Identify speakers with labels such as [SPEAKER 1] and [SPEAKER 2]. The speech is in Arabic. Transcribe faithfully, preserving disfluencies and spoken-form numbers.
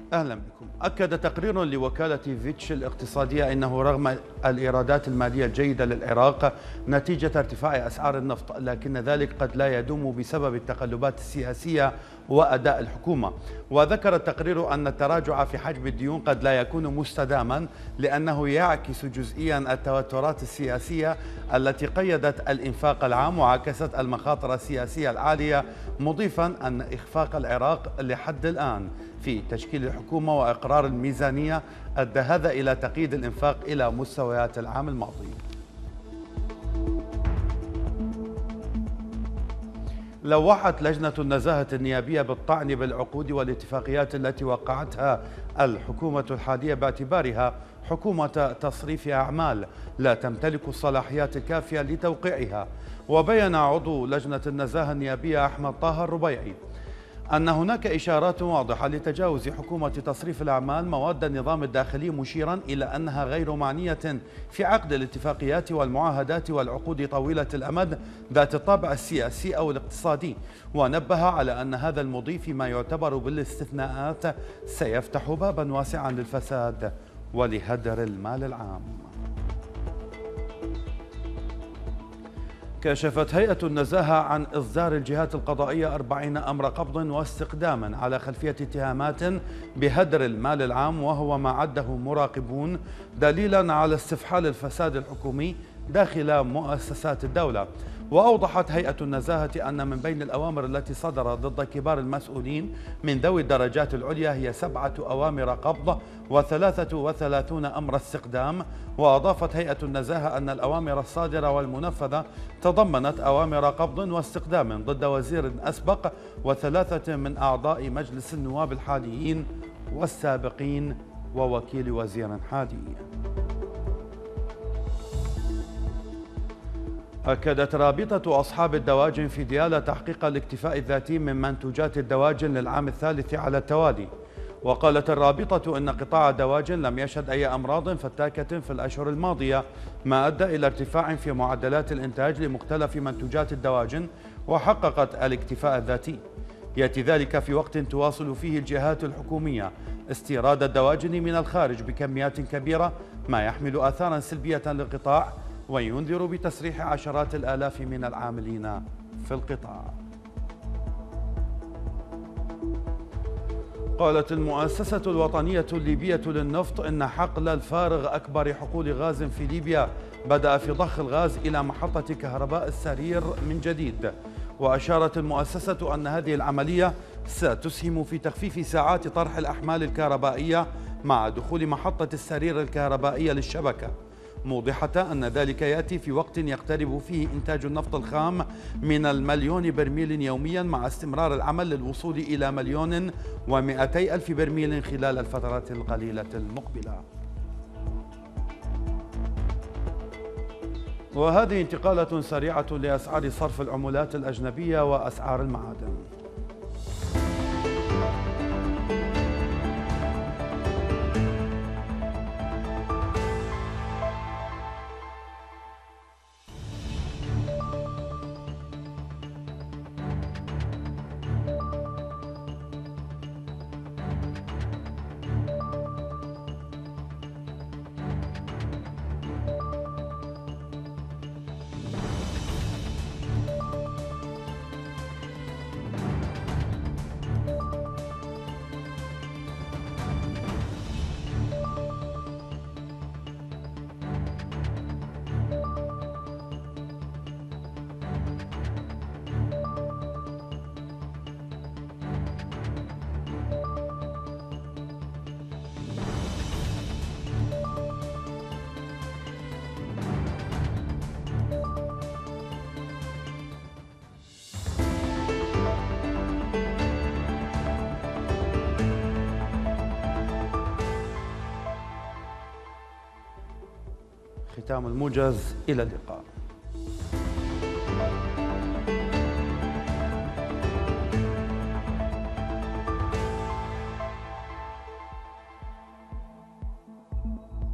[SPEAKER 1] أهلا بكم. أكد تقرير لوكالة فيتش الاقتصادية أنه رغم الإيرادات المالية الجيدة للعراق نتيجة ارتفاع أسعار النفط، لكن ذلك قد لا يدوم بسبب التقلبات السياسية وأداء الحكومة. وذكر التقرير أن التراجع في حجم الديون قد لا يكون مستداما، لأنه يعكس جزئيا التوترات السياسية التي قيدت الإنفاق العام وعكست المخاطر السياسية العالية، مضيفا أن إخفاق العراق لحد الآن في تشكيل الحكومة وإقرار الميزانية أدى هذا إلى تقييد الإنفاق إلى مستويات العام الماضي. لوحت لجنة النزاهة النيابية بالطعن بالعقود والاتفاقيات التي وقعتها الحكومة الحالية باعتبارها حكومة تصريف أعمال لا تمتلك الصلاحيات الكافية لتوقيعها. وبين عضو لجنة النزاهة النيابية أحمد طه الربيعي أن هناك إشارات واضحة لتجاوز حكومة تصريف الأعمال مواد النظام الداخلي، مشيرا إلى أنها غير معنية في عقد الاتفاقيات والمعاهدات والعقود طويلة الأمد ذات الطابع السياسي أو الاقتصادي. ونبه على أن هذا المضي فيما يعتبر بالاستثناءات سيفتح بابا واسعا للفساد ولهدر المال العام. كشفت هيئة النزاهة عن إصدار الجهات القضائية أربعين أمر قبض واستقداما على خلفية اتهامات بهدر المال العام، وهو ما عده مراقبون دليلا على استفحال الفساد الحكومي داخل مؤسسات الدولة. وأوضحت هيئة النزاهة أن من بين الأوامر التي صدرت ضد كبار المسؤولين من ذوي الدرجات العليا هي سبعة أوامر قبض وثلاثة وثلاثون أمر استقدام. وأضافت هيئة النزاهة أن الأوامر الصادرة والمنفذة تضمنت أوامر قبض واستقدام ضد وزير أسبق وثلاثة من أعضاء مجلس النواب الحاليين والسابقين ووكيل وزير حالي. أكدت رابطة أصحاب الدواجن في ديالى تحقيق الاكتفاء الذاتي من منتوجات الدواجن للعام الثالث على التوالي. وقالت الرابطة إن قطاع الدواجن لم يشهد أي أمراض فتاكة في الأشهر الماضية، ما أدى إلى ارتفاع في معدلات الإنتاج لمختلف منتوجات الدواجن وحققت الاكتفاء الذاتي. يأتي ذلك في وقت تواصل فيه الجهات الحكومية استيراد الدواجن من الخارج بكميات كبيرة، ما يحمل آثارا سلبية للقطاع وينذر بتسريح عشرات الآلاف من العاملين في القطاع. قالت المؤسسة الوطنية الليبية للنفط إن حقل الفارغ أكبر حقول غاز في ليبيا بدأ في ضخ الغاز إلى محطة كهرباء السرير من جديد. وأشارت المؤسسة أن هذه العملية ستسهم في تخفيف ساعات طرح الأحمال الكهربائية مع دخول محطة السرير الكهربائية للشبكة، موضحة أن ذلك يأتي في وقت يقترب فيه إنتاج النفط الخام من المليون برميل يوميا، مع استمرار العمل للوصول إلى مليون ومئتي ألف برميل خلال الفترة القليلة المقبلة. وهذه انتقالة سريعة لأسعار صرف العملات الأجنبية وأسعار المعادن. ختام الموجز، إلى اللقاء.